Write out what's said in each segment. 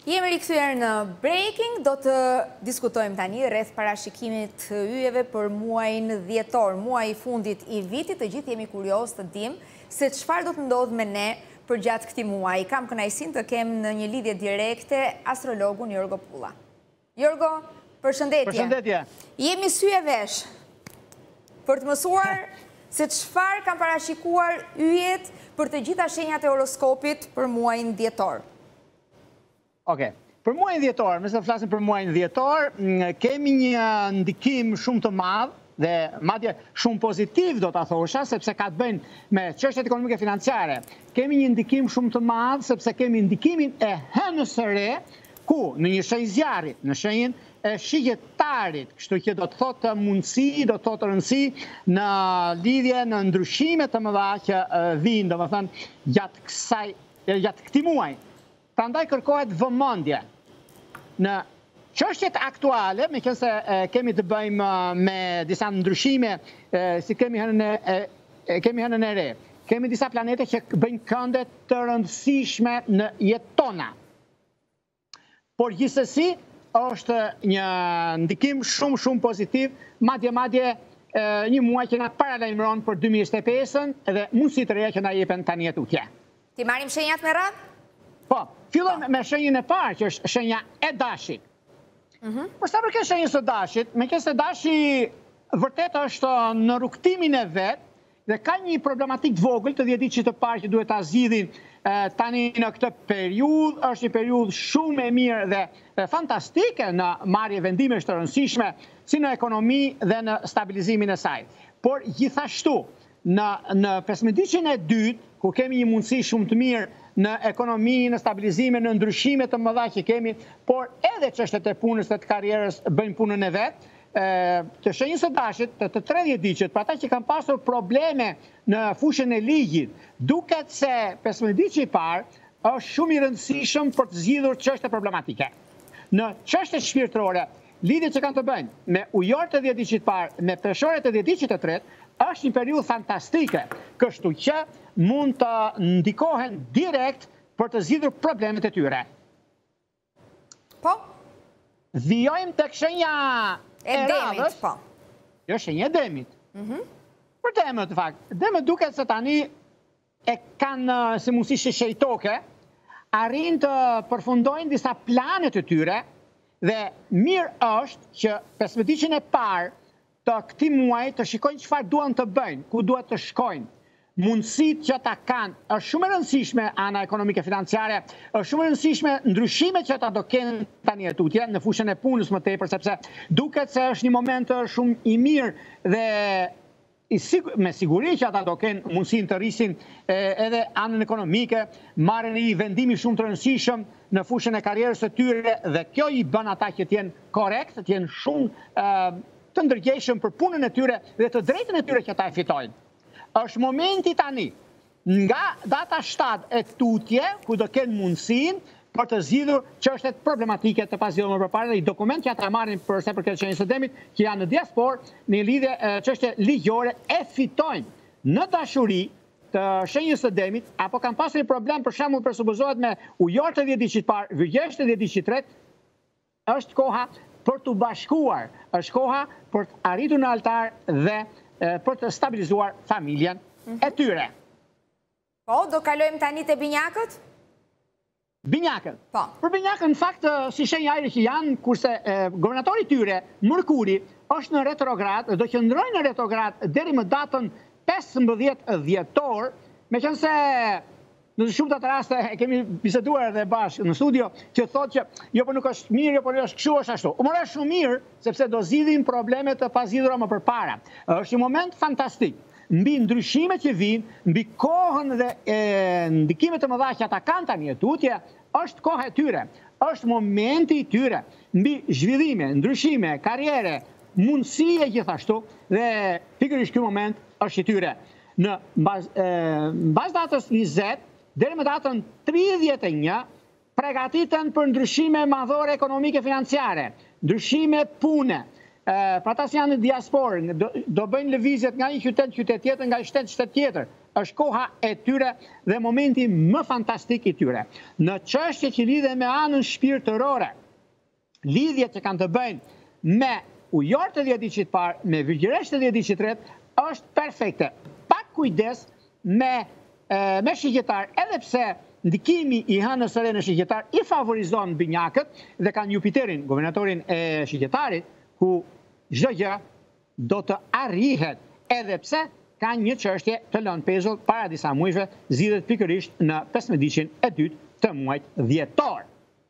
Jemi rikthyer në Breaking, do të diskutojmë tani rreth parashikimit të yjeve për muajin dhjetor, muaji i fundit i vitit. Të gjithë jemi kurioz të dimë se çfarë do të ndodhë me ne përgjatë këtij muaji. Kam kënaqësinë të kem në një lidhje direkte astrologun Jorgo Pulla. Jorgo, përshëndetje. Përshëndetje. Jemi sy e vesh për të mësuar se çfarë kanë parashikuar yjet për të gjitha shenjat e horoskopit për muajin dhjetor. Oke, për muajin dhjetor, nëse flasim për muajin dhjetor, kemi një ndikim shumë të madh dhe madje shumë pozitiv do ta thosha, sepse ka të bëjnë me çështjet ekonomike financiare. Kemi një ndikim shumë të madh sepse kemi ndikimin e hënës së re, ku në një shenjë zjarri, në shenjën e shijetarit, kështu që do të thotë mundësi, do të thotë rëndësi në lidhje në ndryshime të mëdha që vijnë, domethënë gjatë këtij muaji. Prandaj kërkohet vëmendje në çështjet aktuale, meqense kemi të bëjmë me disa ndryshime, si kemi hënën e re. Kemi disa planete që bëjnë kënde të rëndësishme në jetën tona. Por gjithsesi është një ndikim shumë pozitiv, madje një muaj që na paralajmëron për 2025-ën dhe mundësi të reja që na jepen tani tutje. Ti marrim shenjat me radhë? Po, fillojmë me shenjën e parë, që është shenja e dashit. Por sa përket shenjës së dashit, meqense dashi vërtet është në rrugtimin e vet dhe ka një problematik të vogël të 10 ditë të parë që duhet ta zgjidhin tani në këtë periudhë, është një periudhë shumë e mirë dhe fantastike në marrje vendimesh të rëndësishme si në ekonomi dhe në stabilizimin e saj. Por gjithashtu në 15-ditën e dytë, ku kemi një mundësi shumë të mirë në ekonomi, në stabilizime, në ndryshime të mëdha që kemi, por edhe çështjet e punës dhe të karrierës bëjnë punën e vet, të shenjës së dashit, të 30 ditët, për ata që kanë pasur probleme në fushën e ligjit, duket se 15 ditë i parë është shumë i rëndësishëm për të zgjidhur çështje problematike. Në çështjet shpirtërore, lidhjet që kanë të bëjnë me ujorët të 10 ditë të parë, me peshorët të 10 ditë të tretë, është një periudhë fantastike, kështu që mund të ndikohen direkt për të zgjidhur problemet e tyre. Po? Vijojmë tek shenja e demit, po. Jo, shenja e demit. Për demët, në fakt. Demët duket se tani e kanë si mundësi shejtoke, arrin të përfundojnë disa planet e tyre dhe mirë është që 15-ditën e parë të këtij muaji të shikojnë çfarë duan të bëjnë, ku duhet të shkojnë. Mundësit që ta kanë, është shumë e rëndësishme ana ekonomike financiare, është shumë e rëndësishme ndryshimet që ata do kenë tani tutje në fushën e punës më tepër, sepse duket se është një moment shumë i mirë dhe me siguri që ata do kenë mundësinë të rrisin edhe anën ekonomike, marrin një vendimi shumë të rëndësishëm në fushën e karrierës së tyre dhe kjo i bën ata që të jenë korrekt, të jenë shumë të ndërgjegjshëm për punën e tyre dhe të drejtën e tyre që ata e fitojnë. Është momenti tani, nga data 7 e tutje, ku do kenë mundësinë për të zgjidhur çështjet problematike të pazgjedhura më përpara, i dokument që ata marrin për sa përket shenjës së demit, që janë në diasporë, në lidhje çështje ligjore e fitojnë në dashuri të shenjës së demit, apo kanë pasur një problem, për shembull, presupozohet me ujorët e 10 ditë të parë, vëgjeshtë e 10 ditë të tretë, është koha për të bashkuar, është koha për të arritur në altar dhe për të stabilizuar familjen e tyre. Po, do kalojmë tani te binjakët? Binjakët. Po. Për binjakët, në fakt, si shenjë ajri që janë, kurse guvernatori tyre, Mërkuri, është në retrograd, do qëndrojnë në retrograd deri më datën 15 dhjetor, meqense në shumë të raste e kemi biseduar edhe bashkë në studio, që thotë që jo po nuk është mirë, jo po është kështu, është ashtu. Më është shumë mirë, sepse do zgjidhin problemet të pazgjidhura më përpara. Është një moment fantastik. Mbi ndryshimet që vijnë, mbi kohën dhe ndikimet të mëdha që ata kanë tani tutje, është koha e tyre. Është momenti i tyre. Mbi zhvillime, ndryshime, karriere, mundësie gjithashtu dhe pikërisht ky moment është i tyre. Në bazë datës 20 deri më datën 31 përgatiten për ndryshime madhore ekonomike financiare, ndryshime pune. Pra ata që janë në diasporë, do bëjnë lëvizjet nga një qytet tjetër, nga qytet tjetër. është koha e tyre dhe momenti më fantastik i tyre. Në çështje që lidhe me anën shpirtërore, lidhjet që kanë të bëjnë me ujor të 10 diqit parë, me virgjëresh të 10 diqit tret, është perfekte. Pak kujdes me shigjetar, edhe pse ndikimi i hënës së re në shigjetar i favorizon binjakët dhe kanë Jupiterin, guvernatorin e shigjetarit, ku çdo gjë do të arrihet, edhe pse ka një çështje të lënë pezull para disa muajve, zgjidhet pikërisht në 15 e dytë të muajit dhjetor.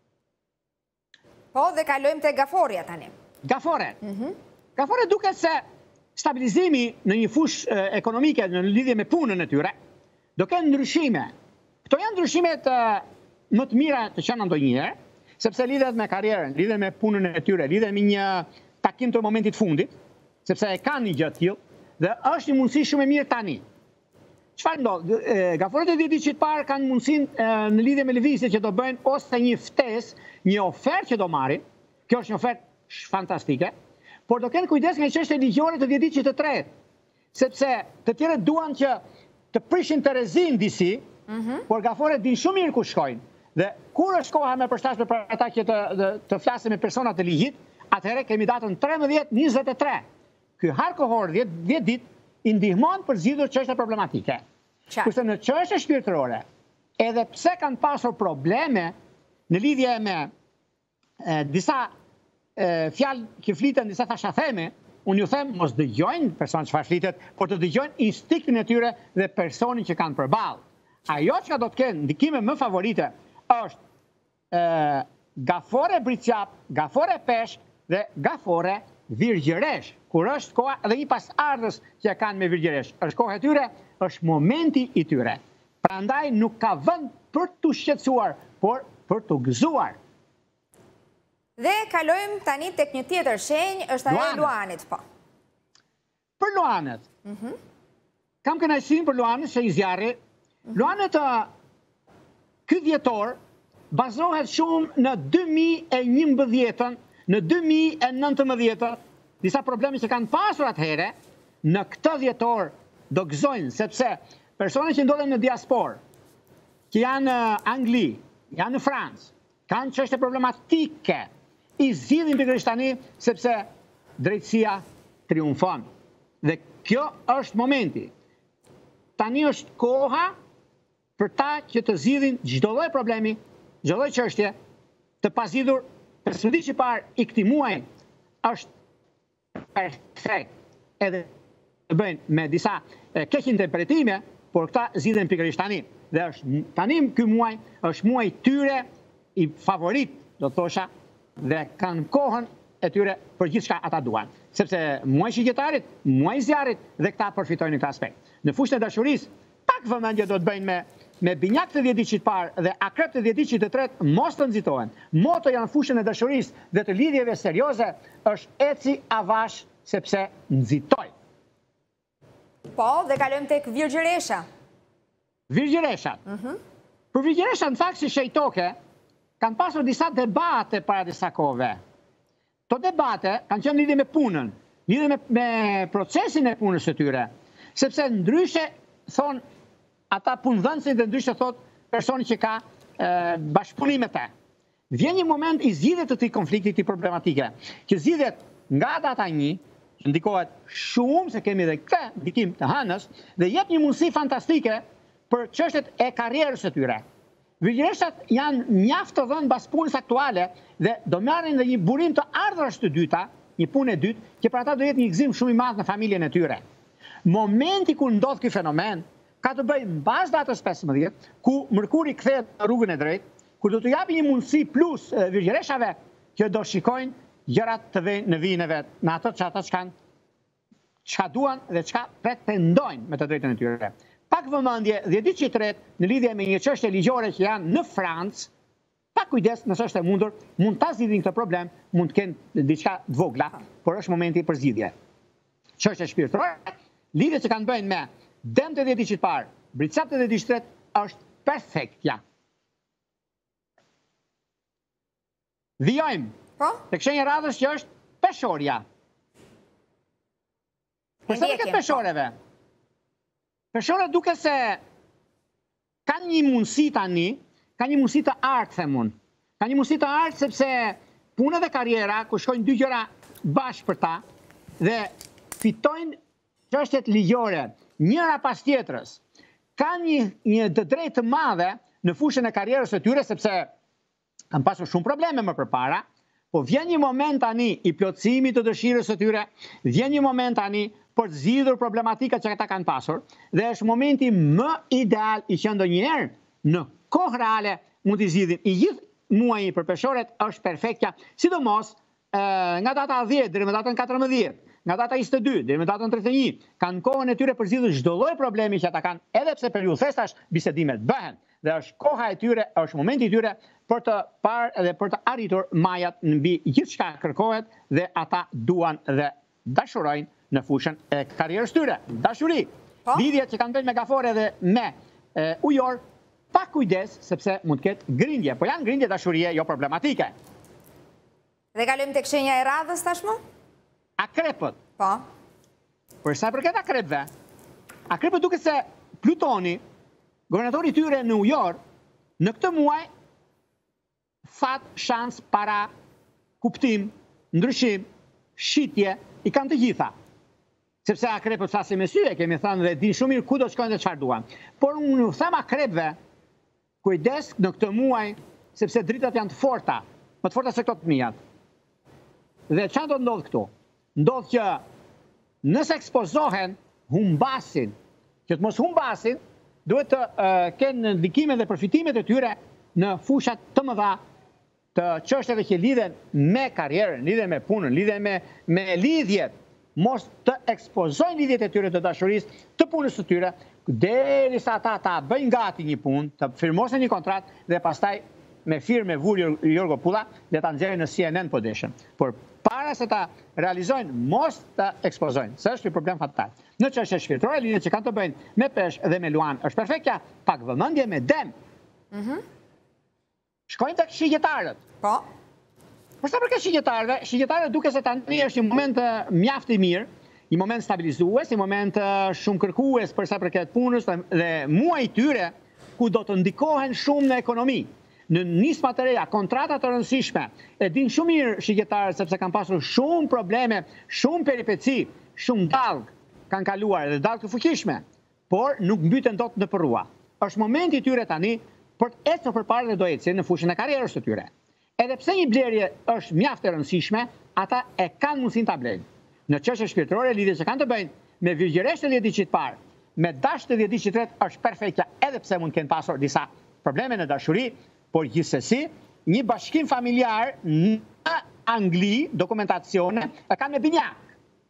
Po, dhe kalojmë te gaforja tani. Gafore. Gafore duket se stabilizimi në një fushë ekonomike në lidhje me punën e tyre do kenë ndryshime. Këto janë ndryshimet më të mira të qenë ndonjëherë, sepse lidhet me karrierën, lidhet me punën e tyre, lidhet me një takim të momentit fundit, sepse e kanë një gjë të tillë dhe është një mundësi shumë e mirë tani. Çfarë ndodh? Gaforët e 10 diqit parë kanë mundësinë në lidhje me lëvizjet që do bëjnë ose një ftesë, një ofertë që do marrin. Kjo është një ofertë fantastike, por do kenë kujdes me çështje ligjore të 10 diqit të tretë, sepse të tjerët duan që të prishin Terezin disi, por gaforët din shumë mirë ku shkojnë. Dhe kur është koha me përshtatshme për ata që të flasin me persona të ligjit, atëherë kemi datën 13-23. Ky harë kohor 10 ditë i ndihmon për zgjidhur çështje problematike. Kurse në çështje shpirtërore, edhe pse kanë pasur probleme në lidhje me disa fjalë që fliten, disa fashatheme, unë ju them mos dëgjojnë person çfarë flitet, por të dëgjojnë instinktin e tyre dhe personin që kanë përballë. Ajo që do të kenë ndikime më favorite është gafore bricjap, gafore peshk dhe gafore virgjëresh, kur është koha dhe një pasardhës që kanë me virgjëresh. Është koha e tyre, është momenti i tyre. Prandaj nuk ka vend për të shqetësuar, por për të gëzuar. Dhe kalojmë tani tek një tjetër shenjë, është ajo e Luanit, po. Për Luanet. Kam kënaqësinë për Luanet që i zjarri. Luanet ky dhjetor bazohet shumë në 2011-ën, në 2019, disa probleme që kanë pasur atëhere, në këtë dhjetor do gëzojnë, sepse personet që ndodhen në diasporë, që janë në Angli, janë në Francë, kanë çështje problematike, i zgjidhin pikërisht tani, sepse drejtësia triumfon. Dhe kjo është momenti. Tani është koha për ta që të zgjidhin çdo lloj problemi, çdo lloj çështje, të pazgjidhur 15 ditë parë i këtij muaji është perfekt. Edhe të bëjnë me disa keq interpretime, por këta zgjidhen pikërisht tani. Dhe është tani ky muaj është muaji tyre i favorit, do thosha, dhe kanë kohën e tyre për gjithçka ata duan. Sepse muaji shigjetarit, muaji zjarrit dhe këta përfitojnë në këtë aspekt. Në fushën e dashurisë, pak vëmendje do të bëjnë me binjak të 10 diqit parë dhe akrep të 10 diqit të tretë, mos të nxitohen. Moto janë fushën e dashurisë dhe të lidhjeve serioze është eci avash sepse nxitoj. Po, dhe kalojmë tek virgjëresha. Virgjëreshat. Për virgjëreshat në fakt si shejtoke, kanë pasur disa debate para disa kohëve. To debate kanë qenë lidhje me punën, lidhje me procesin e punës së tyre, sepse ndryshe thon ata punëdhënësit dhe ndryshe thot personi që ka bashkëpunim me te. Vjen një moment i zgjidhjet të këtij konflikti, këtij problematike, që zgjidhet nga data 1, që ndikohet shumë se kemi edhe këtë ndikim të hënës dhe jep një mundësi fantastike për çështjet e karrierës së tyre. Virgjëreshat janë mjaft të dhënë mbas punës aktuale dhe do marrin dhe një burim të ardhrash të dyta, një punë e dytë, që për ata do jetë një gëzim shumë i madh në familjen e tyre. Momenti kur ndodh ky fenomen ka të bëjë mbas datës 15, ku Mërkuri kthehet në rrugën e drejtë, ku do të japë një mundësi plus virgjëreshave që do shikojnë gjërat të vijnë në vijin e vet, në ato që ata çka duan dhe çka pretendojnë me të drejtën e tyre. Pak vëmendje 10 diqit tretë në lidhje me një çështje ligjore që janë në Francë, pak kujdes nëse është e mundur, mund ta zgjidhin këtë problem, mund të kenë diçka të vogla, por është momenti për zgjidhje. Çështja shpirtërore, lidhjet që kanë bëjnë me dëm të 10 diqit parë, bricap të 10 diqit tretë është perfektja. Vijojmë. Po? Tek shenja radhës që është peshorja. Përse me këtë peshoreve? Personat duke se kanë një mundësi tani, kanë një mundësi të artë, themun. Kanë një mundësi të artë sepse puna dhe karriera, ku shkojnë dy gjëra bashkë për ta, dhe fitojnë çështjet ligjore, njëra pas tjetrës. Kanë një të drejtë të madhe në fushën e karrierës së tyre, sepse kanë pasur shumë probleme më përpara, po vjen një moment tani i plotësimit të dëshirës së tyre, vjen një moment tani për të zgjidhur problematikat që ata kanë pasur, dhe është momenti më ideal i që ndonjëherë në kohë reale mund t'i zgjidhim. I gjithë muaji për peshorët është perfektja, sidomos nga data 10 deri më datën 14, nga data 22 deri më datën 31, kanë kohën e tyre për zgjidhur çdo lloj problemi që ata kanë, edhe pse periudhë festash bisedimet bëhen, dhe është koha e tyre, është momenti i tyre për të parë dhe për të arritur majat mbi gjithçka kërkohet, dhe ata duan dhe dashurojnë në fushën e karrierës tyre. Dashuri, lidhjet që kanë bërë me gafore dhe me ujor, pa kujdes, sepse mund të ketë grindje, po janë grindje dashurie, jo problematike. Dhe kalojmë tek shenja e radhës tashmë? Akrepët. Po. Për sa i përket akrepëve, akrepët duket se Plutoni, guvernatori i tyre në ujor, në këtë muaj fat, shans, para, kuptim, ndryshim, shitje, i kanë të gjitha. Sepse akrepët flasin me sy, e kemi thënë dhe din shumë mirë ku do shkojnë dhe çfarë duan. Por unë them akrepëve, kujdes në këtë muaj, sepse dritat janë të forta, më të forta se këto të mijat. Dhe çfarë do ndodh këtu? Ndodh që nëse ekspozohen, humbasin, që të mos humbasin, duhet të kenë ndikime dhe përfitimet e tyre në fushat të mëdha të çështjeve që lidhen me karrierën, lidhen me punën, lidhen me lidhjet, mos të ekspozojnë lidhjet e tyre të dashurisë, të punës së tyre, derisa ata ta bëjnë gati një punë, të firmosen një kontratë dhe pastaj me firmë me Vul Jorgo Pulla dhe ta nxjerrin në CNN po deshën. Por para se ta realizojnë, mos ta ekspozojnë, se është një problem fatal. Në çështje shpirtërore, lidhjet që kanë të bëjnë me peshë dhe me luan është perfektja, pak vëmendje me dem. Shkojnë tek shigjetarët. Po. Për sa përket shigjetarëve, shigjetarët duke se tani është një moment mjaft i mirë, një moment stabilizues, një moment shumë kërkues për sa përket punës dhe muaj i tyre ku do të ndikohen shumë në ekonomi. Në nisma të reja, kontrata të rëndësishme, e din shumë mirë shigjetarët sepse kanë pasur shumë probleme, shumë peripeci, shumë dallg kanë kaluar dhe dallg të fuqishme, por nuk mbyten dot në përrua. Është momenti i tyre tani për të ecur përpara dhe do ecin në fushën e karrierës së tyre. Edhe pse një blerje është mjaft e rëndësishme, ata e kanë mundësinë ta blejnë. Në çështje shpirtërore, lidhjet që kanë të bëjnë me virgjëresht të 10 diqit parë, me dash të 10 diqit tret është perfektja, edhe pse mund të kenë pasur disa probleme në dashuri, por gjithsesi, një bashkim familjar në Angli, dokumentacione, e kanë me binjak.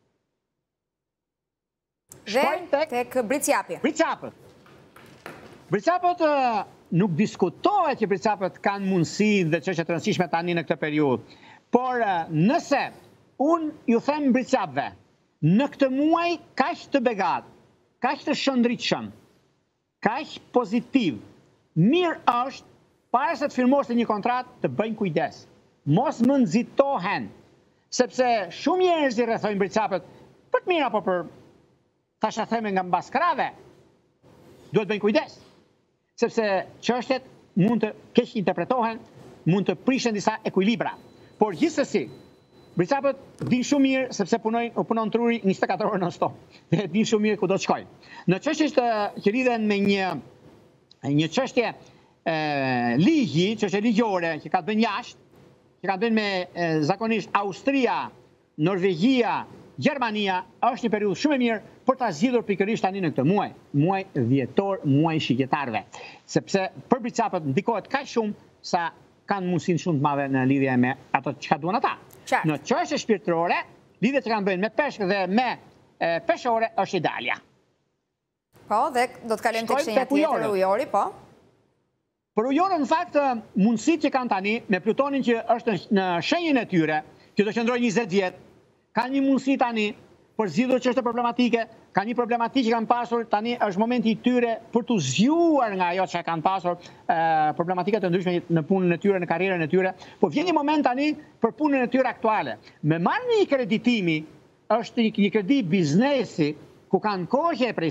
Dhe tek Bricjapi. Bricapët nuk diskutohet që Bricapët kanë mundësi dhe çështje të rëndësishme tani në këtë periudhë. Por nëse unë ju them Bricapëve, në këtë muaj kaq të begat, kaq të shëndritshëm, kaq pozitiv, mirë është para se të firmosë një kontratë të bëjnë kujdes. Mos më nxitohen, sepse shumë njerëz i rrethojnë Bricapët për të mirë apo për tasha theme nga mbaskrave. Duhet bëjnë kujdes, sepse çështjet mund të keq interpretohen, mund të prishen disa ekuilibra. Por gjithsesi, Bricapët din shumë mirë sepse punon truri 24 orë non-stop. Dhe din shumë mirë ku do të shkojnë. Në çështjet që lidhen me një çështje ligji, çështje ligjore që ka të bëjnë jashtë, që ka të bëjnë me zakonisht Austria, Norvegjia, Gjermania, është një periudhë shumë e mirë për ta zgjidhur pikërisht tani në këtë muaj dhjetor, muaj shigjetarëve. Sepse për Bricapët ndikohet kaq shumë sa kanë mundësinë shumë të madhe në lidhje me ato çka duan ata. Në çështje shpirtërore, lidhjet që kanë bëjnë me peshk dhe me peshore është idealja. Po, dhe do të kalojmë tek shenja tjetër ujori, po. Për ujorën, në fakt, mundësitë që kanë tani, me Plutonin që është në shenjën e tyre, që do qëndrojë 20 vjet, kanë një mundësi tani për zgjidhur çështje problematike, kanë një problematikë që kanë pasur, tani është momenti i tyre për të zgjuar nga ajo që kanë pasur, problematikat të ndryshme në punën e tyre, në karrierën e tyre, po vjen një moment tani për punën e tyre aktuale. Me marrë një kreditimi, është një kredi biznesi, ku kanë kohë që e presin,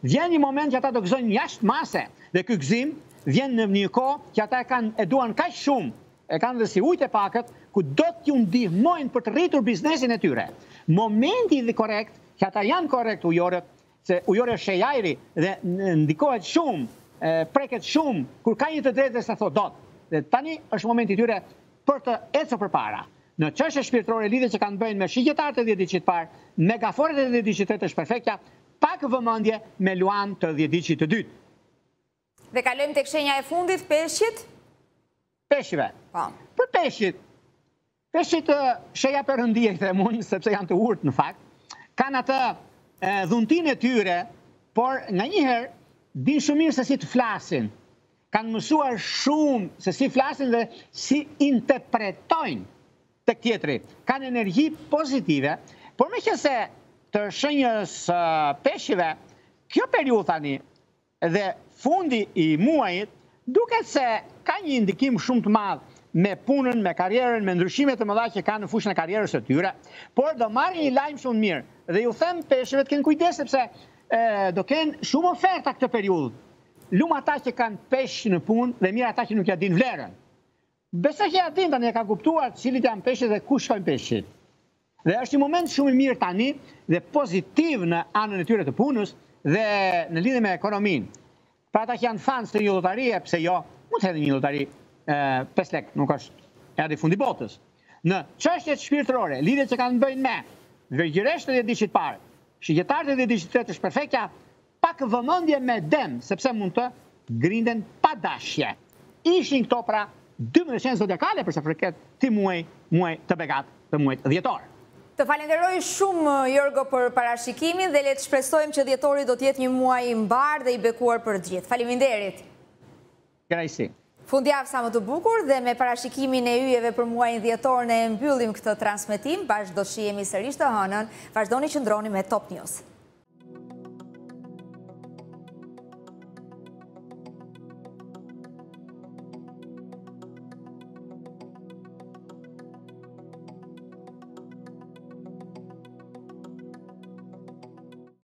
vjen një moment që ata do gëzojnë jashtë mase dhe ky gëzim vjen në një kohë që ata e duan kaq shumë, e kanë dhe si ujtë e pakët, ku do t'ju ndihmojnë për të rritur biznesin e tyre. Momenti dhe korrekt, që ata janë korrekt ujorët, se ujore është shejajri dhe ndikohet shumë, preket shumë, kur ka një të drejtë dhe se thot dot. Dhe tani është momenti tyre për të ecur përpara. Në çështje shpirtërore lidhje që kanë bëjnë me shigjetarët e 10 diqit parë, me gaforet e 10 diqit të është perfektja, pak vëmendje me luan të 10 diqit të dytë. Dhe kalojmë tek shenja e fundit, peshqit? Peshqive. Për peshqit sheja perëndie i them unë, sepse janë të urtë në fakt, kanë atë dhuntin e tyre, por nga njëherë din shumë mirë se si të flasin. Kanë mësuar shumë se si flasin dhe si interpretojnë tek tjetri. Kanë energji pozitive, por meqense të shenjës peshqive, kjo periudhë tani dhe fundi i muajit duket se ka një indikim shumë të madh me punën, me karrierën, me ndryshimet të mëdha që kanë në fushën e karrierës së tyre, por do marrin një lajm shumë mirë. Dhe ju them peshqive të kenë kujdes sepse do kenë shumë oferta këtë periudhë. Lum ata që kanë peshq në punë dhe mirë ata që nuk ja din vlerën. Besoj që ja din tani, e ka kuptuar cilit janë peshqit dhe ku shkojnë peshqit. Dhe është një moment shumë i mirë tani dhe pozitiv në anën e tyre të punës dhe në lidhje me ekonominë. Pra ata që janë fans të një lotarie, pse jo, mund të hedhë një lotari 5 lek, nuk është edhe fundi botës. Në çështjet shpirtërore, lidhjet që kanë bëjnë me vegjëresht të 10 diqit parë, shigjetarët e 10 diqit të është perfektja, pak vëmendje me dem, sepse mund të grinden pa dashje. Ishin këto pra 12 shenjë zodiakale për sa përket këtij muaj të begat, të muajit dhjetor. Të falenderoj shumë, Jorgo, për parashikimin dhe le të shpresojmë që dhjetori do të jetë një muaj i mbar dhe i bekuar për të gjithë. Faleminderit. Kënaqësi. Fundjavë sa më të bukur dhe me parashikimin e yjeve për muajin dhjetor ne mbyllim këtë transmetim, bashkë do shihemi sërish të hënën. Vazhdoni që ndroni me Top News.